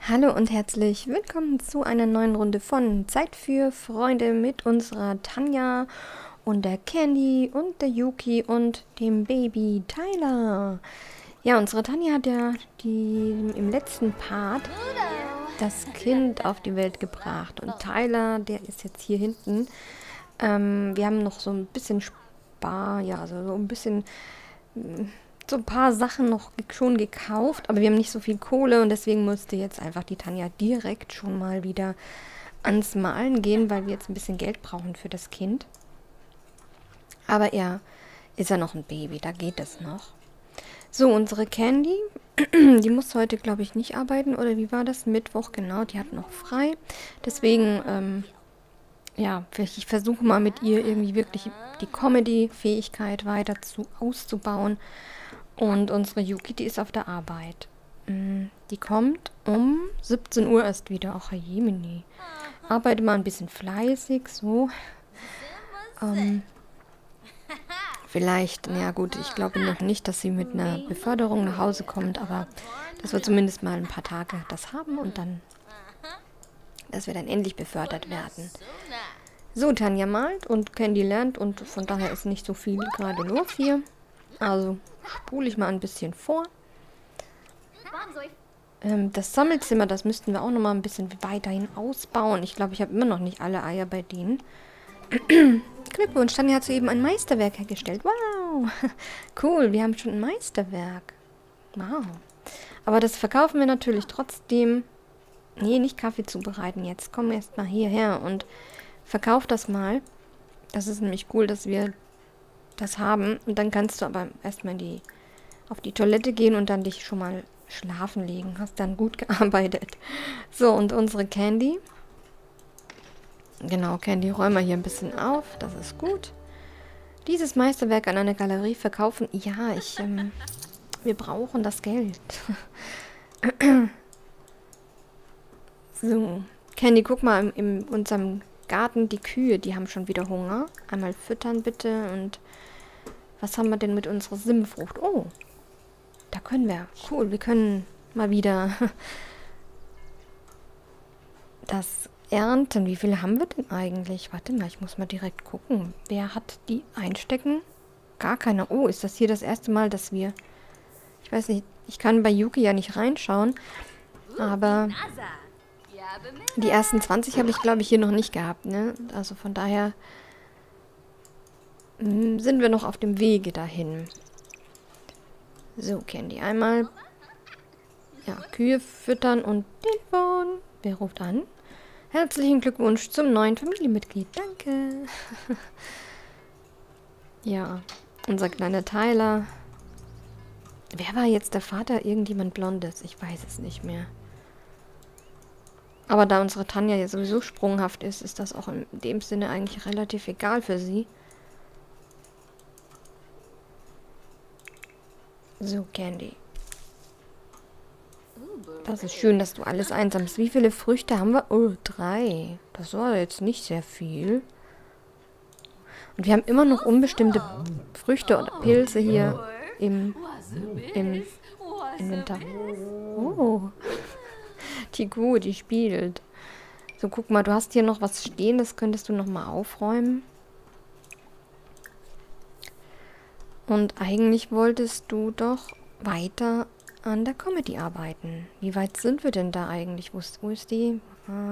Hallo und herzlich willkommen zu einer neuen Runde von Zeit für Freunde mit unserer Tanja und der Candy und der Yuki und dem Baby Tyler. Ja, unsere Tanja hat ja im letzten Part das Kind auf die Welt gebracht und Tyler, der ist jetzt hier hinten. Wir haben noch so ein bisschen also so ein bisschen so ein paar Sachen noch schon gekauft, aber wir haben nicht so viel Kohle und deswegen musste jetzt einfach die Tanja direkt schon mal wieder ans Malen gehen, weil wir jetzt ein bisschen Geld brauchen für das Kind. Aber er ist ja noch ein Baby, da geht es noch. So, unsere Candy, die muss heute, glaube ich, nicht arbeiten, oder wie war das? Mittwoch, genau, die hat noch frei. Deswegen, ja, ich versuche mal mit ihr irgendwie wirklich die Comedy-Fähigkeit weiter auszubauen. Und unsere Yuki, die ist auf der Arbeit. Die kommt um 17 Uhr erst wieder. Ach, Jemini. Arbeite mal ein bisschen fleißig, so. Vielleicht, na gut, ich glaube noch nicht, dass sie mit einer Beförderung nach Hause kommt, aber dass wir zumindest mal ein paar Tage das haben und dann, dass wir dann endlich befördert werden. So, Tanja malt und Candy lernt und von daher ist nicht so viel gerade los hier. Also spule ich mal ein bisschen vor. Das Sammelzimmer, das müssten wir auch noch mal ein bisschen weiterhin ausbauen. Ich glaube, ich habe immer noch nicht alle Eier bei denen. Glückwunsch, Tanja hat soeben ein Meisterwerk hergestellt. Wow, cool, wir haben schon ein Meisterwerk. Wow. Aber das verkaufen wir natürlich trotzdem. Nee, nicht Kaffee zubereiten jetzt. Komm erst mal hierher und verkauf das mal. Das ist nämlich cool, dass wir das haben. Und dann kannst du aber erstmal auf die Toilette gehen und dann dich schon mal schlafen legen. Hast dann gut gearbeitet. So, und unsere Candy. Genau, Candy, räumen wir hier ein bisschen auf. Das ist gut. Dieses Meisterwerk an einer Galerie verkaufen. Ja, wir brauchen das Geld. So, Candy, guck mal in unserem Garten, die Kühe, die haben schon wieder Hunger. Einmal füttern bitte. Und was haben wir denn mit unserer Simfrucht? Oh, da können wir. Cool, wir können mal wieder das ernten. Wie viele haben wir denn eigentlich? Warte mal, ich muss mal direkt gucken. Wer hat die einstecken? Gar keiner. Oh, ist das hier das erste Mal, dass wir... Ich weiß nicht, ich kann bei Yuki ja nicht reinschauen, aber die ersten 20 habe ich, glaube ich, hier noch nicht gehabt, ne? Also von daher sind wir noch auf dem Wege dahin. So, Candy, einmal Kühe füttern und Telefon. Wer ruft an? Herzlichen Glückwunsch zum neuen Familienmitglied. Danke. Ja, unser kleiner Tyler. Wer war jetzt der Vater? Irgendjemand Blondes? Ich weiß es nicht mehr. Aber da unsere Tanja ja sowieso sprunghaft ist, ist das auch in dem Sinne eigentlich relativ egal für sie. So, Candy. Das ist schön, dass du alles einsammelst. Wie viele Früchte haben wir? Oh, 3. Das war jetzt nicht sehr viel. Und wir haben immer noch unbestimmte Früchte oder Pilze hier im Inventar. Oh, die Kuh, die spielt. So, guck mal, du hast hier noch was stehen. Das könntest du noch mal aufräumen. Und eigentlich wolltest du doch weiter an der Comedy arbeiten. Wie weit sind wir denn da eigentlich? Wo ist die?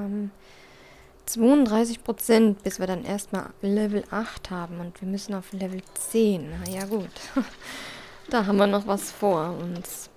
32%, bis wir dann erstmal Level 8 haben. Und wir müssen auf Level 10. Na ja, gut. Da haben wir noch was vor uns.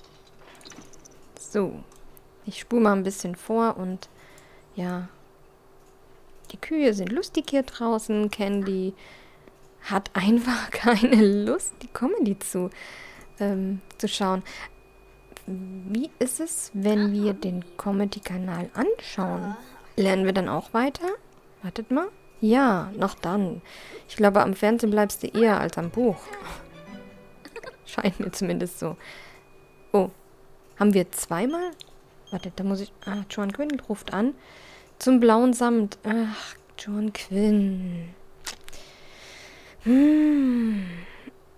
So. Ich spule mal ein bisschen vor und ja. Die Kühe sind lustig hier draußen. Candy hat einfach keine Lust, die Comedy zu schauen. Wie ist es, wenn wir den Comedy-Kanal anschauen? Lernen wir dann auch weiter? Wartet mal. Ja, noch dann. Ich glaube, am Fernsehen bleibst du eher als am Buch. Scheint mir zumindest so. Oh, haben wir zweimal? Warte, da muss ich... Ah, John Quinn ruft an. Zum blauen Samt. Ach, John Quinn.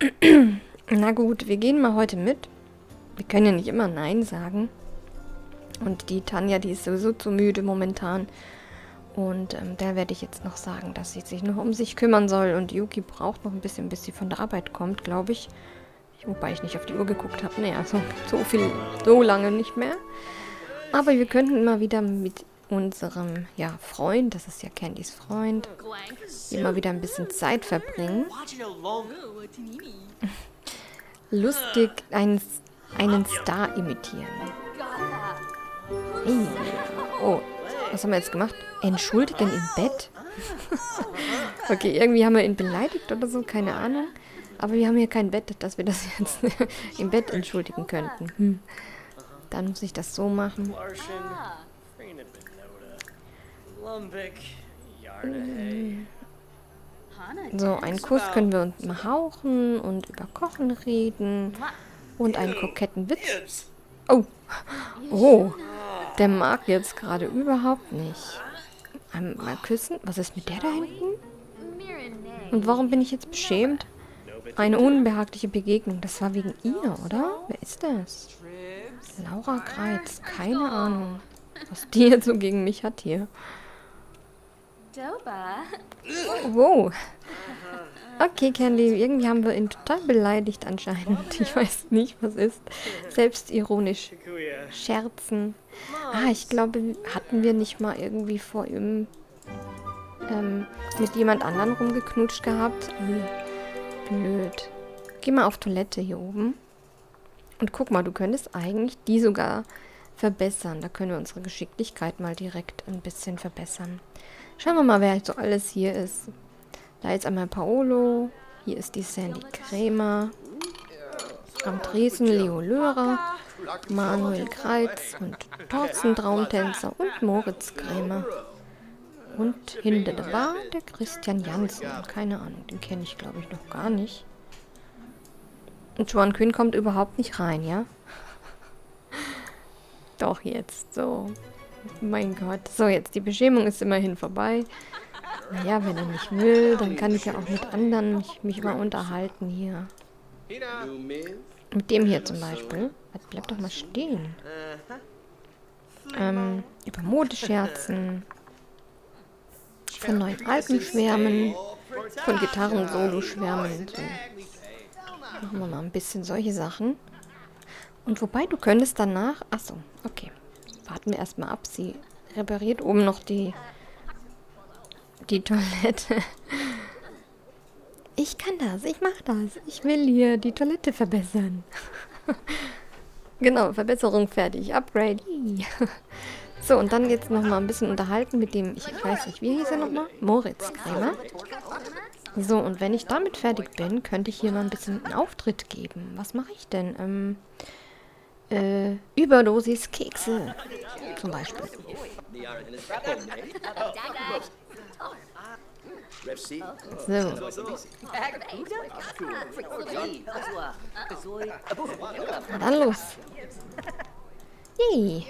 Na gut, wir gehen mal heute mit. Wir können ja nicht immer Nein sagen. Und die Tanja, die ist sowieso zu müde momentan. Und der werde ich jetzt noch sagen, dass sie sich noch um sich kümmern soll. Und Yuki braucht noch ein bisschen, bis sie von der Arbeit kommt, glaube ich. Wobei ich nicht auf die Uhr geguckt habe. Nee, also so lange nicht mehr. Aber wir könnten immer wieder mit unserem, ja, Freund, das ist ja Candys Freund, immer wieder ein bisschen Zeit verbringen. Lustig einen Star imitieren. Hey. Oh, was haben wir jetzt gemacht? Entschuldigen im Bett? Okay, irgendwie haben wir ihn beleidigt oder so, keine Ahnung. Aber wir haben hier kein Bett, dass wir das jetzt im Bett entschuldigen könnten. Dann muss ich das so machen. So, einen Kuss können wir uns mal hauchen und über Kochen reden. Und einen koketten Witz. Oh. Oh. Der mag jetzt gerade überhaupt nicht. Mal küssen? Was ist mit der da hinten? Und warum bin ich jetzt beschämt? Eine unbehagliche Begegnung. Das war wegen ihr, oder? Wer ist das? Laura Kreitz. Keine Ahnung, was die jetzt so gegen mich hat hier. Wow. Okay, Candy, irgendwie haben wir ihn total beleidigt anscheinend. Ich weiß nicht, was ist. Selbstironisch. Scherzen. Ich glaube, hatten wir nicht mal irgendwie vor ihm mit jemand anderem rumgeknutscht gehabt? Blöd. Geh mal auf Toilette hier oben. Und guck mal, du könntest eigentlich die sogar verbessern. Da können wir unsere Geschicklichkeit mal direkt ein bisschen verbessern. Schauen wir mal, wer so alles hier ist. Da ist einmal Paolo. Hier ist die Sandy Krämer. Am Tresen Leo Löhrer. Manuel Kreitz und Thorsten Traumtänzer und Moritz Krämer. Und hinter der Bar der Christian Jansen. Keine Ahnung, den kenne ich glaube ich noch gar nicht. Und Joan Quinn kommt überhaupt nicht rein, ja? Doch jetzt, so. Mein Gott. So, jetzt, die Beschämung ist immerhin vorbei. Naja, wenn er nicht will, dann kann ich ja auch mit anderen mich mal unterhalten hier. Mit dem hier zum Beispiel. Bleib doch mal stehen. Über Mode scherzen. Von neuen Alben schwärmen. Von Gitarren-Solo schwärmen. So. Machen wir mal ein bisschen solche Sachen. Und wobei, du könntest danach... Achso, okay. Warten wir erstmal ab. Sie repariert oben noch die Toilette. Ich kann das, ich mach das. Ich will hier die Toilette verbessern. Genau, Verbesserung fertig. Upgrade. So, und dann jetzt noch mal ein bisschen unterhalten mit dem, ich weiß nicht, wie hieß er nochmal? Moritz Krämer. So, und wenn ich damit fertig bin, könnte ich hier mal ein bisschen einen Auftritt geben. Was mache ich denn? Überdosis Kekse. Zum Beispiel. So. Na dann los. Yay.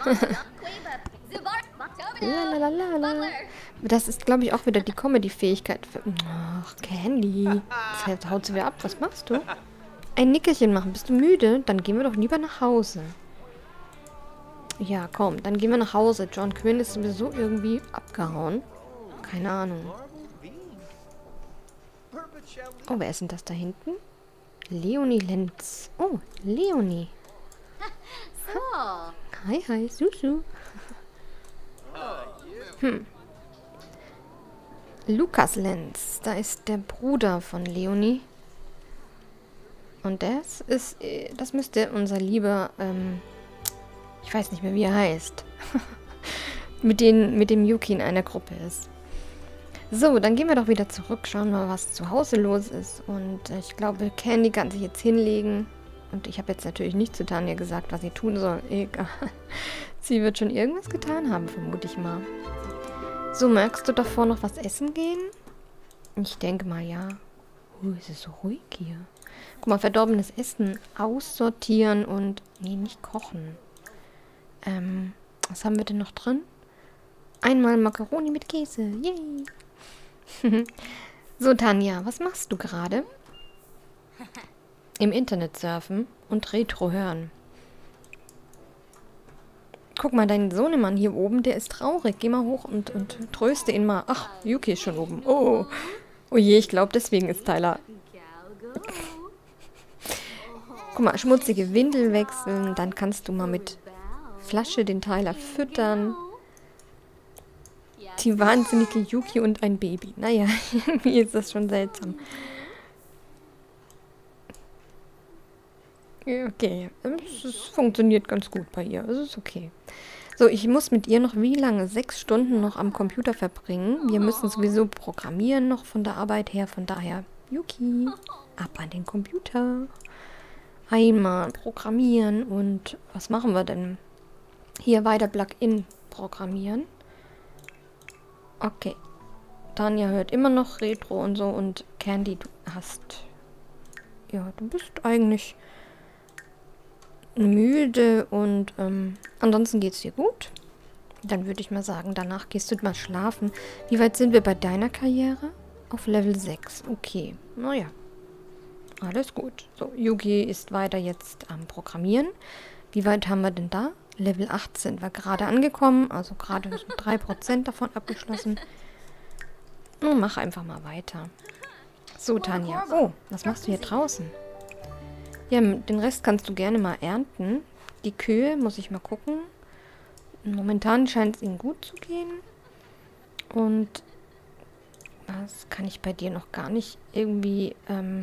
Lalalala. Das ist, glaube ich, auch wieder die Comedy-Fähigkeit. Ach, Candy. Jetzt haut sie wieder ab. Was machst du? Ein Nickerchen machen. Bist du müde? Dann gehen wir doch lieber nach Hause. Ja, komm. Dann gehen wir nach Hause. John Quinn ist sowieso irgendwie abgehauen. Keine Ahnung. Oh, wer ist denn das da hinten? Leonie Lenz. Oh, Leonie. Hi, hi, Susu. Lukas Lenz. Da ist der Bruder von Leonie. Und das müsste unser lieber, ich weiß nicht mehr, wie er heißt. mit dem Yuki in einer Gruppe ist. So, dann gehen wir doch wieder zurück, schauen mal, was zu Hause los ist. Und ich glaube, Candy kann sich jetzt hinlegen. Und ich habe jetzt natürlich nicht zu Tanja gesagt, was sie tun soll. Egal. Sie wird schon irgendwas getan haben, vermute ich mal. So, magst du davor noch was essen gehen? Ich denke mal, ja. Es ist so ruhig hier. Guck mal, verdorbenes Essen aussortieren und... Nee, nicht kochen. Was haben wir denn noch drin? Einmal Macaroni mit Käse. Yay! So, Tanja, was machst du gerade? Im Internet surfen und Retro hören. Guck mal, dein Sohnemann hier oben, der ist traurig. Geh mal hoch und tröste ihn mal. Ach, Yuki ist schon oben. Oh, oh je, ich glaube, deswegen ist Tyler. Guck mal, schmutzige Windel wechseln. Dann kannst du mal mit Flasche den Tyler füttern. Die wahnsinnige Yuki und ein Baby. Naja, irgendwie ist das schon seltsam. Okay, es funktioniert ganz gut bei ihr. Es ist okay. So, ich muss mit ihr noch wie lange? 6 Stunden noch am Computer verbringen. Wir müssen sowieso programmieren noch von der Arbeit her. Von daher, Yuki, ab an den Computer. Einmal programmieren. Und was machen wir denn? Hier weiter Plugin programmieren. Okay. Tanja hört immer noch Retro und so. Und Candy, du hast... Ja, du bist eigentlich... müde und ansonsten geht es dir gut. Dann würde ich mal sagen, danach gehst du mal schlafen. Wie weit sind wir bei deiner Karriere? Auf Level 6. Okay, naja. Alles gut. So, Yuki ist weiter jetzt am Programmieren. Wie weit haben wir denn da? Level 8 sind wir gerade angekommen. Also gerade 3% davon abgeschlossen. Nun, mach einfach mal weiter. So, Tanja. Oh, was machst du hier draußen? Ja, den Rest kannst du gerne mal ernten. Die Kühe, muss ich mal gucken. Momentan scheint es ihnen gut zu gehen. Und was kann ich bei dir noch gar nicht irgendwie...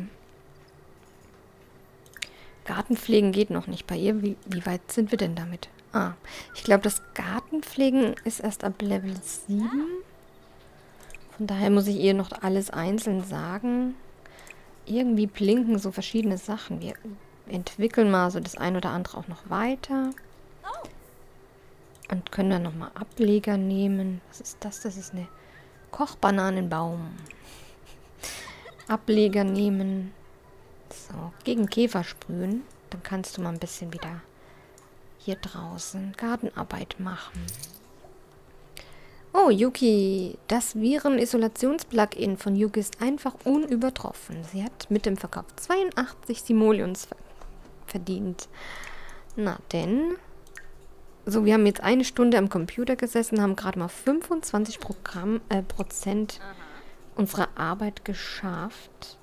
Gartenpflegen geht noch nicht bei ihr. Wie weit sind wir denn damit? Ah, ich glaube, das Gartenpflegen ist erst ab Level 7. Von daher muss ich ihr noch alles einzeln sagen. Irgendwie blinken so verschiedene Sachen. Wir entwickeln mal so das ein oder andere auch noch weiter. Und können dann nochmal Ableger nehmen. Was ist das? Das ist eine Kochbananenbaum. Ableger nehmen. So, gegen Käfer sprühen. Dann kannst du mal ein bisschen wieder hier draußen Gartenarbeit machen. Oh, Yuki. Das Viren-Isolations-Plugin von Yuki ist einfach unübertroffen. Sie hat mit dem Verkauf 82 Simoleons verdient. Na denn. So, wir haben jetzt 1 Stunde am Computer gesessen, haben gerade mal 25% unserer Arbeit geschafft.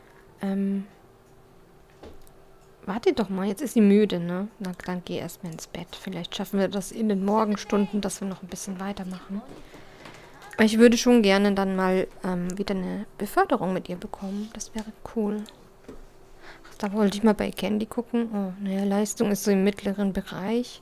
Warte doch mal, jetzt ist sie müde, ne? Na, dann geh erstmal ins Bett. Vielleicht schaffen wir das in den Morgenstunden, dass wir noch ein bisschen weitermachen. Aber ich würde schon gerne dann mal wieder eine Beförderung mit ihr bekommen. Das wäre cool. Ach, da wollte ich mal bei Candy gucken. Oh, naja, Leistung ist so im mittleren Bereich.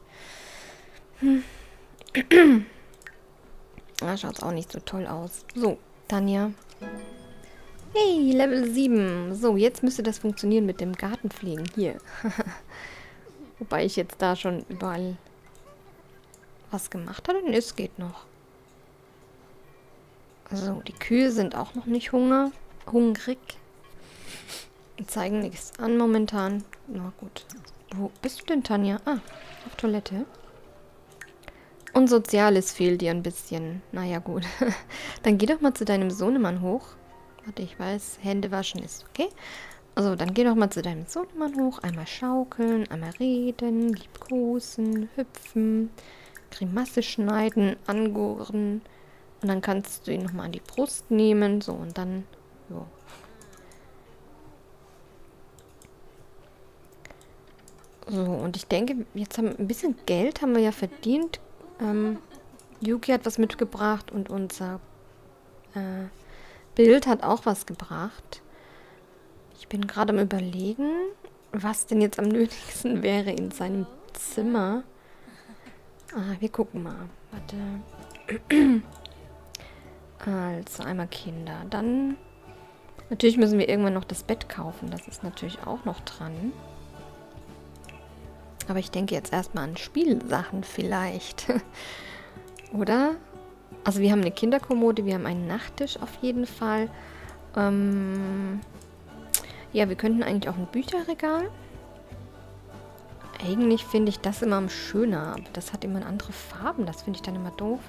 Da schaut es auch nicht so toll aus. So, Tanja. Hey, Level 7. So, jetzt müsste das funktionieren mit dem Gartenpflegen. Hier. Wobei ich jetzt da schon überall was gemacht habe. Es geht noch. So, die Kühe sind auch noch nicht hungrig. Die zeigen nichts an momentan. Na gut. Wo bist du denn, Tanja? Ah, auf Toilette. Und Soziales fehlt dir ein bisschen. Naja, gut. Dann geh doch mal zu deinem Sohnemann hoch. Warte, ich weiß, Hände waschen ist okay. Also, dann geh doch mal zu deinem Sohnemann hoch. Einmal schaukeln, einmal reden, liebkosen, hüpfen, Grimasse schneiden, angurren. Und dann kannst du ihn nochmal an die Brust nehmen. So, und dann, jo. So, und ich denke, jetzt haben ein bisschen Geld haben wir ja verdient. Yuki hat was mitgebracht und unser Bild hat auch was gebracht. Ich bin gerade am Überlegen, was denn jetzt am nötigsten wäre in seinem Zimmer. Ah, wir gucken mal. Warte. Also, einmal Kinder. Dann, natürlich müssen wir irgendwann noch das Bett kaufen. Das ist natürlich auch noch dran. Aber ich denke jetzt erstmal an Spielsachen vielleicht. Oder? Also wir haben eine Kinderkommode, wir haben einen Nachttisch auf jeden Fall. Ja, wir könnten eigentlich auch ein Bücherregal. Eigentlich finde ich das immer am schöner. Aber das hat immer andere Farben. Das finde ich dann immer doof.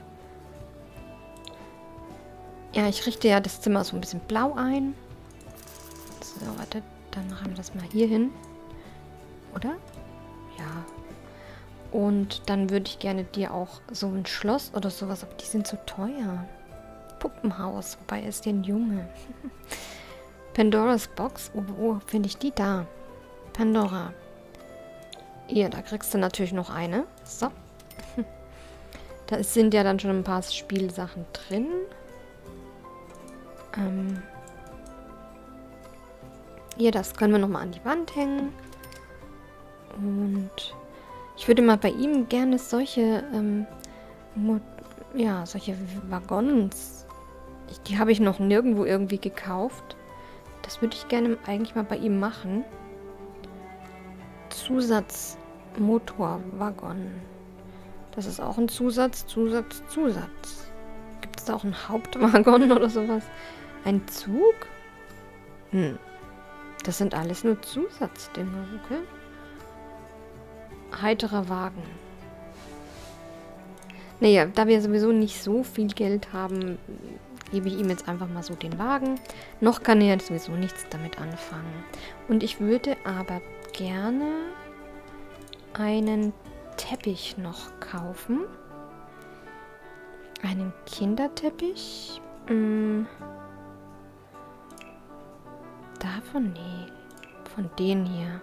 Ja, ich richte ja das Zimmer so ein bisschen blau ein. So, warte. Dann machen wir das mal hier hin. Oder? Ja. Und dann würde ich gerne dir auch so ein Schloss oder sowas, aber die sind so teuer. Puppenhaus, wobei er ist ja ein Junge. Pandoras Box, wo finde ich die da? Pandora. Hier, da kriegst du natürlich noch eine. So. Da sind ja dann schon ein paar Spielsachen drin. Hier, das können wir nochmal an die Wand hängen. Und ich würde mal bei ihm gerne solche, solche Waggons. Die habe ich noch nirgendwo irgendwie gekauft. Das würde ich gerne eigentlich mal bei ihm machen. Zusatzmotorwaggon. Das ist auch ein Zusatz. Gibt es da auch einen Hauptwaggon oder sowas? Ein Zug? Das sind alles nur Zusatzdinge, okay? Heiterer Wagen. Naja, da wir sowieso nicht so viel Geld haben, gebe ich ihm jetzt einfach mal so den Wagen. Noch kann er sowieso nichts damit anfangen. Und ich würde aber gerne einen Teppich noch kaufen. Einen Kinderteppich. Davon? Nee. Von denen hier.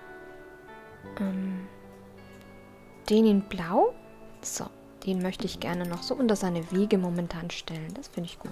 Den in Blau? So, den möchte ich gerne noch so unter seine Wiege momentan stellen. Das finde ich gut.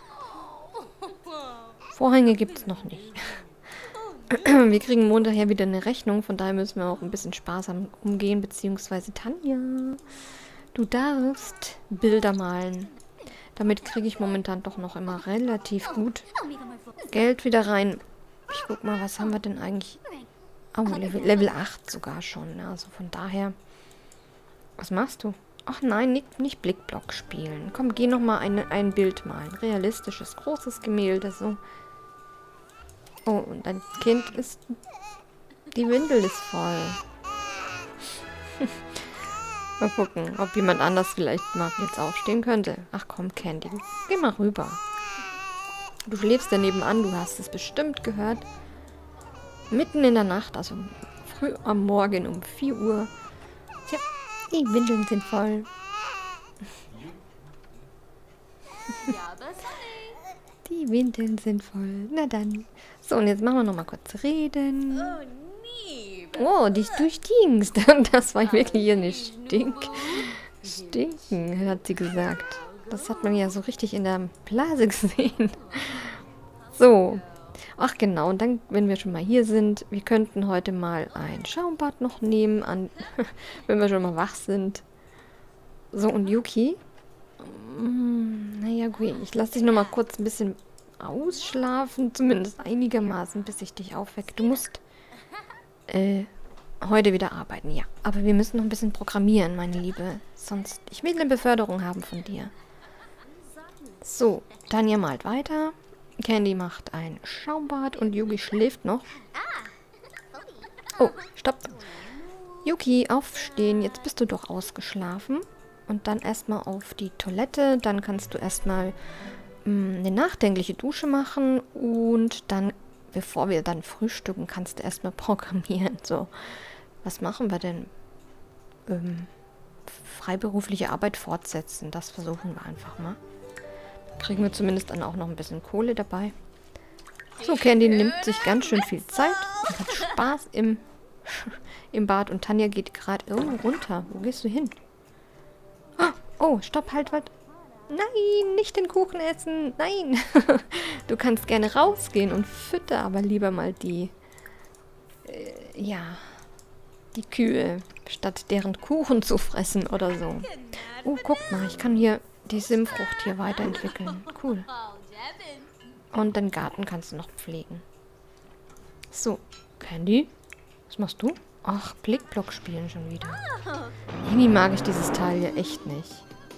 Vorhänge gibt es noch nicht. Wir kriegen Montag ja wieder eine Rechnung, von daher müssen wir auch ein bisschen sparsam umgehen, beziehungsweise Tanja, du darfst Bilder malen. Damit kriege ich momentan doch noch immer relativ gut Geld wieder rein. Ich guck mal, was haben wir denn eigentlich? Oh, Level 8 sogar schon. Also von daher. Was machst du? Ach nein, nicht Blickblock spielen. Komm, geh nochmal ein Bild malen. Realistisches, großes Gemälde, so. Oh, und dein Kind ist... Die Windel ist voll. Mal gucken, ob jemand anders vielleicht mal jetzt aufstehen könnte. Ach komm, Candy. Geh mal rüber. Du schläfst ja nebenan, du hast es bestimmt gehört. Mitten in der Nacht, also früh am Morgen um 4 Uhr. Tja, die Windeln sind voll. Die Windeln sind voll. Na dann. So, und jetzt machen wir nochmal kurz reden. Oh, du stinkst. Das war wirklich hier nicht stinken, hat sie gesagt. Das hat man ja so richtig in der Blase gesehen. So. Ach genau, und dann, wenn wir schon mal hier sind, wir könnten heute mal ein Schaumbad noch nehmen, wenn wir schon mal wach sind. So, und Yuki? Naja, gut, ich lasse dich noch mal kurz ein bisschen ausschlafen, zumindest einigermaßen, bis ich dich aufwecke. Du musst heute wieder arbeiten, ja. Aber wir müssen noch ein bisschen programmieren, meine Liebe. Sonst, ich will eine Beförderung haben von dir. So, Tanja malt weiter. Candy macht ein Schaumbad und Yuki schläft noch. Oh, stopp. Yuki, aufstehen. Jetzt bist du doch ausgeschlafen. Und dann erstmal auf die Toilette. Dann kannst du erstmal eine nachdenkliche Dusche machen. Und dann, bevor wir dann frühstücken, kannst du erstmal programmieren. So, was machen wir denn? Freiberufliche Arbeit fortsetzen. Das versuchen wir einfach mal. Kriegen wir zumindest dann auch noch ein bisschen Kohle dabei. So, Candy nimmt sich ganz schön viel Zeit und hat Spaß im Bad. Und Tanja geht gerade irgendwo runter. Wo gehst du hin? Oh, stopp, halt, was? Nein, nicht den Kuchen essen. Nein. Du kannst gerne rausgehen und fütter aber lieber mal die Kühe, statt deren Kuchen zu fressen oder so. Oh, guck mal, ich kann hier die Simfrucht hier weiterentwickeln. Cool. Und den Garten kannst du noch pflegen. So, Candy, was machst du? Ach, Blickblock spielen schon wieder. Irgendwie mag ich dieses Teil hier echt nicht.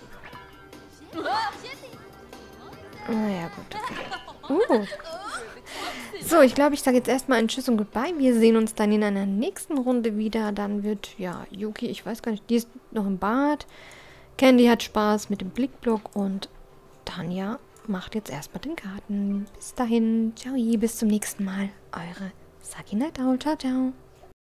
Naja, gut, okay. So, ich glaube, ich sage jetzt erstmal ein Tschüss und Goodbye. Wir sehen uns dann in einer nächsten Runde wieder. Dann wird, ja, Yuki, ich weiß gar nicht, die ist noch im Bad. Candy hat Spaß mit dem Blickblock und Tanja macht jetzt erstmal den Garten. Bis dahin, ciao, bis zum nächsten Mal. Eure Sakina Daul, ciao, ciao.